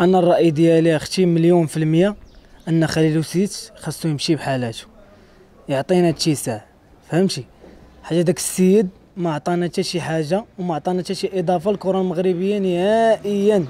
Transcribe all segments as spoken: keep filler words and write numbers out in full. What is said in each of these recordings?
انا الراي ديالي اختي مليون في المية ان خليل وسيت خاصو يمشي بحالاته، يعطينا اتساع. فهمتي حاجه؟ داك السيد ما عطانا حتى شي حاجه وما عطانا حتى شي اضافه للكره المغربيه نهائيا.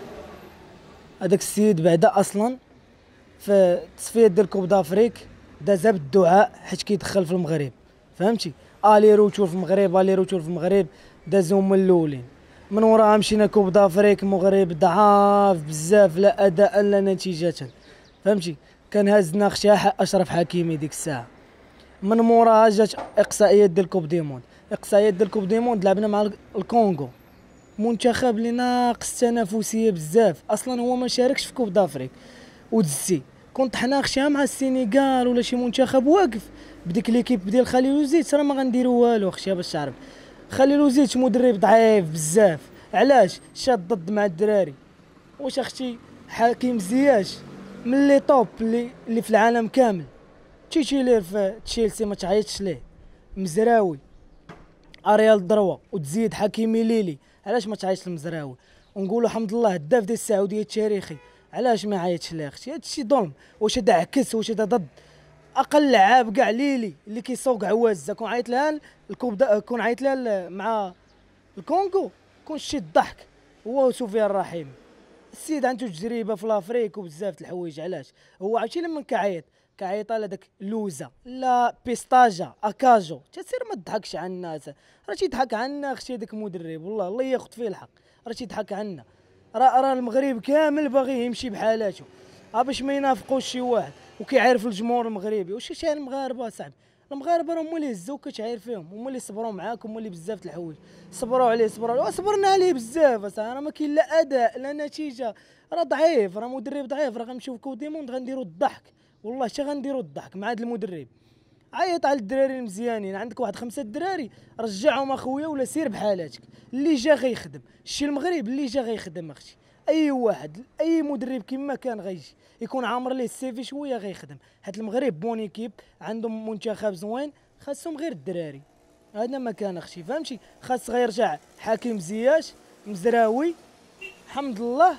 هذاك السيد بعدا اصلا في التصفيات ديال كوب دافريك دازها بالدعاء حيت كيدخل في المغرب. فهمتي؟ الي روتور في المغرب الي روتور في المغرب دازهم من الاولين. من وراها مشينا كوب دافريك، المغرب ضعاف بزاف، لا اداء لا نتيجه. فهمتي؟ كان هازنا اختي اشرف حكيمي ديك الساعه. من موراها جات اقصائيات ديال كوب دي موند. اقصائيات ديال كوب دي موند لعبنا مع الكونغو، منتخب اللي ناقص تنافسيه بزاف، اصلا هو ما شاركش في كوب دافريك. ودزتي كنت حنا خشيها مع السينيغال ولا شي منتخب واقف بديك ليكيب ديال خليل وزيت، راه ما غنديروا والو خشيها باش تعرف. خليل وزيت مدرب ضعيف بزاف. علاش؟ شاد ضد مع الدراري. واش اختي حكيم زياش من لي طوب اللي, اللي في العالم كامل. تيتيلير في تشيلسي ما تعيطش ليه، مزراوي اريال دروا وتزيد حكيمي ليلي، علاش ما تعيطش لمزراوي؟ ونقولوا الحمد لله هداف ديال السعوديه التاريخي، علاش ما عيطش ليه اختي؟ هادشي ظلم. واش هذا عكس؟ واش هذا ضد اقل لعاب كاع ليلي اللي كيسوق عوازه؟ كون عيط لها الكوب دا كون عيط لها مع الكونغو كون شي الضحك. هو سفيان الرحيم السيد عنده تجربه في لافريك وبزاف د الحوايج. علاش هو عرفتي لما كيعيط كيعيط على داك لوزا لا بيستاجا اكاجو تسير ما تضحكش على الناس. راه تيضحك عنا اختي داك المدرب، والله الله ياخذ فيه الحق، راه تيضحك عنا. راه راه المغرب كامل باغي يمشي بحالاته ها باش ما ينافقوش شي واحد، وكيعرف الجمهور المغربي. واش شي المغاربه صاحبي؟ المغاربه راه هما اللي هزوك كتعاير فيهم، هما اللي صبروا معاك، هما اللي بزاف د الحوايج صبروا عليه صبروا عليه صبرنا عليه بزاف اصاحبي. راه ما كاين لا اداء لا نتيجه، راه ضعيف، راه مدرب ضعيف. راه غنمشيو في كود ديموند غنديروا الضحك، والله حتى غنديروا الضحك مع هذا المدرب. عيط على الدراري المزيانين، عندك واحد خمسه الدراري رجعهم اخويا ولا سير بحالاتك. اللي جا غيخدم شي المغرب، اللي جا غيخدم اختي. اي واحد اي مدرب كما كان غيجي يكون عامر ليه السيفي شويه غيخدم، حيت المغرب بون ايكيب عندهم منتخب زوين، خاصهم غير الدراري. هذا ما كان اختي. فهمتي؟ خاص غيرجع حكيم زياش، مزراوي، حمد الله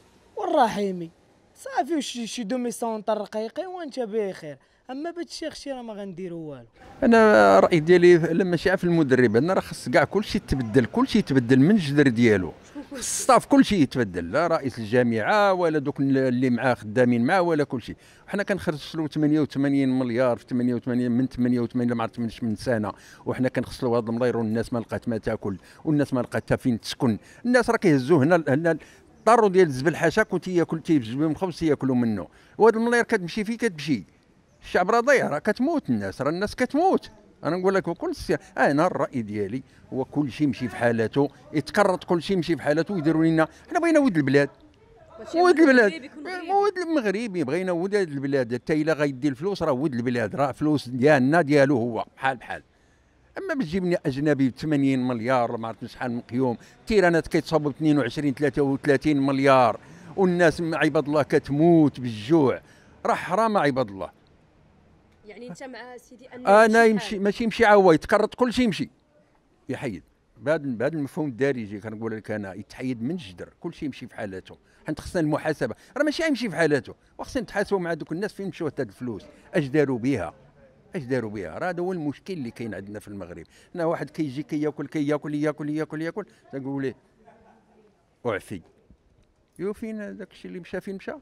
والرحيمي صافي، وشي شي دومي سونطر رقيقي وانت بخير. اما بهاد الشيء اختي راه ما غنديروا والو. انا الراي ديالي لما ماشي في المدرب، انا راه خص كاع كلشي يتبدل، كلشي يتبدل من الجذر ديالو. الصاف كلشي يتبدل، لا رئيس الجامعه ولا دوك اللي معاه خدامين معاه ولا كلشي. حنا كنخسروا ثمانية وثمانين مليار في ثمانية وثمانين من ثمانية وثمانين ما عرفتش من سنه، وحنا كنخسروا هذا الملاير والناس ما لقات ما تاكل، والناس ما لقات فين تسكن. الناس راه كيهزوا هنا هنا الطارو ديال الزبل حاشاك وتياكل تيجيب لهم خبز ياكلوا منه، وهذا الملاير كتمشي فيه كتمشي. الشعب راه ضيع، راه كتموت الناس، راه الناس كتموت. انا نقول لك كل السي... انا الراي ديالي هو كل شيء يمشي في حالته، يتكرط كل شيء يمشي في حالته، ويديروا لنا. حنا بغينا ود البلاد، ود البلاد، ود المغربي بغينا ود البلاد. حتى الا غيدي الفلوس راه ود البلاد، راه فلوس ديالنا ديالو هو بحال بحال. اما بتجيبني اجنبي ب ثمانين مليار ما عرفت شحال من قيوم، التيرانات كيتصاوبوا ب اثنين وعشرين ثلاثة وثلاثين مليار، والناس عباد الله كتموت بالجوع. راه حرام عباد الله. يعني انت مع سيدي ان انا يمشي ماشي يمشي عوا يتكرط كل شيء يمشي يحيد. بهذا بهذا المفهوم الدارجي كنقول لك انا يتحيد من الجدر، كل شيء يمشي في حالته. حنا خصنا المحاسبه، راه ماشي يمشي في حالته، وخصنا نتحاسبوا مع دوك الناس فين مشاو هاد الفلوس، اش داروا بها اش داروا بها. راه هذا هو المشكل اللي كاين عندنا في المغرب. هنا واحد كيجي كياكل كياكل ياكل ياكل ياكل تنقول ليه اعفي، يو فين داك الشيء اللي مشى فين مشى.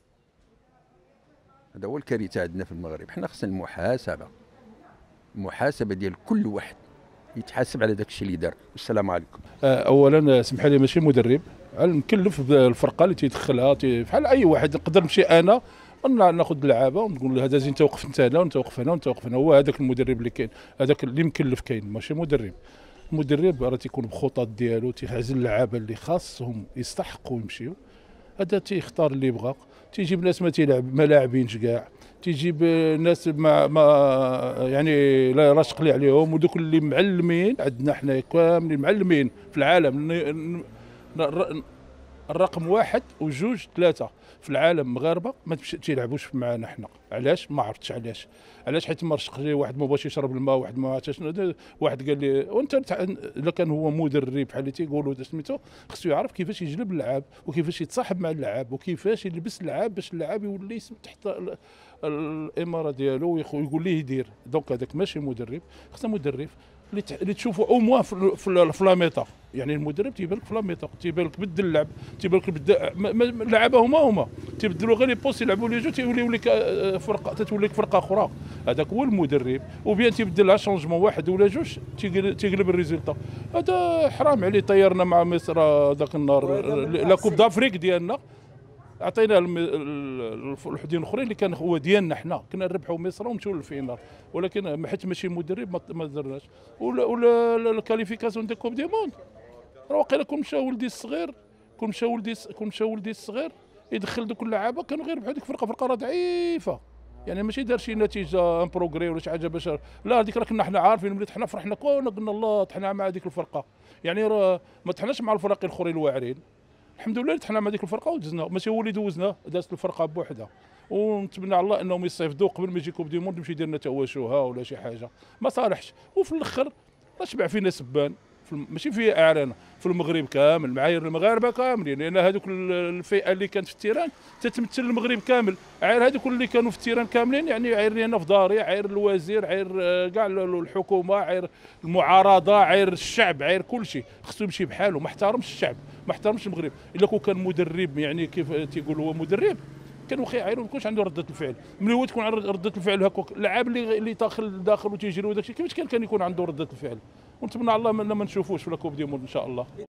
هذا هو الكارثه عندنا في المغرب. حنا خصنا المحاسبه، المحاسبه ديال كل واحد يتحاسب على داك الشيء اللي دار. والسلام عليكم. اولا سمح لي ماشي مدرب، مكلف بالفرقه اللي تيدخلها بحال اي واحد. نقدر نمشي انا ناخذ اللعابه ونقول له هذا زين توقف انت هنا وانت توقف هنا وانت توقف هنا. هو هذاك المدرب اللي كاين، هذاك اللي مكلف كاين، ماشي مدرب. المدرب راه تيكون بخطط ديالو، تيعزل اللعابه اللي خاصهم يستحقوا يمشيو، هذا تيختار اللي بغا. تيجيب ناس ما تيلعب ما لاعبينش كاع، تيجيب ناس ما ما يعني لا راشق لي عليهم. ودوك اللي معلمين عندنا حنا كاملين معلمين في العالم الرقم واحد وجوج ثلاثه في العالم مغاربه ما تيلعبوش معنا حنا. علاش؟ ما عرفتش علاش. علاش؟ حيت مرشق لي واحد ما بغاش يشرب الماء، واحد ما عرفتش شنو، واحد قال لي وانت الا كان هو مدرب بحال اللي تيقولوا سميتو، خصو يعرف كيفاش يجلب اللعاب وكيفاش يتصاحب مع اللعاب وكيفاش يلبس اللعاب باش اللعاب يولي تحت الاماره ديالو ويقول ليه يدير. دونك هذاك ماشي مدرب، خصنا مدرب اللي اللي تشوفوا او موان في لاميطا. يعني المدرب تيبان لك في لاميطا، تيبان لك بدل اللعب، تيبان لك بدل اللعابه هما هما تيبدلوا غير لي بوست يلعبوا لي جو تيوليو لك فرقه، تتولي لك فرقه اخرى. هذاك هو المدرب، وبيان تيبدل لها شونجمون واحد ولا جوج تيقلب الريزلتا. هذا حرام عليه. طيرنا مع مصر ذاك النهار لا كوب دافريك ديالنا، عطينا الوحدين الاخرين اللي كان هو ديالنا حنا، كنا نربحوا مصر ونمشيو للفينال، ولكن حيت ماشي مدرب ما درناش. ولا الكاليفيكاسيون ديال كوب دي موند راه واقيلا كون مشى ولدي الصغير، كون مشى ولدي كون مشى ولدي الصغير يدخل دوك اللعابه كانوا غير بحال ديك الفرقه، فرقه راه ضعيفه. يعني ماشي دار شي نتيجه ان بروغري ولا شي حاجه باش لا، هذيك راه كنا حنا عارفين ملي طحنا فرحنا كلنا قلنا الله طحنا مع هذيك الفرقه. يعني راه ما طحناش مع الفرق الاخرين الواعرين، الحمد لله طحنا مع ديك الفرقه ودزنا. ماشي هو اللي دوزنا، دازت الفرقه بوحدها. ونتمنى على الله انهم يصيفطوا قبل ما يجي كوب دي موند يمشي يدير لنا تواشوها ولا شي حاجه. ما صالحش. وفي الاخر راه شبع فينا سبان، ماشي في اعرانا، في المغرب كامل، معايير المغاربه كاملين، لان هذوك الفئه اللي كانت في التيران تتمثل المغرب كامل. عاير هذوك اللي كانوا في التيران كاملين، يعني عاير انا في داري، عاير الوزير، عاير كاع الحكومه، عاير المعارضه، عاير الشعب، عاير كل شيء. خصو يمشي بحاله، ما احترمش الشعب، ما احترمش المغرب. الا كون كان مدرب يعني كيف تيقول هو مدرب، كان واخا يعايرو ما يكونش عنده رده الفعل. ملي هو تكون رده الفعل هكاك، اللعاب اللي اللي داخل داخل وتيجري وداك الشيء، كيفاش كان كان يكون عنده رده الفعل؟ ونتمنى على الله ما نشوفوش في الكوب دي موند ان شاء الله.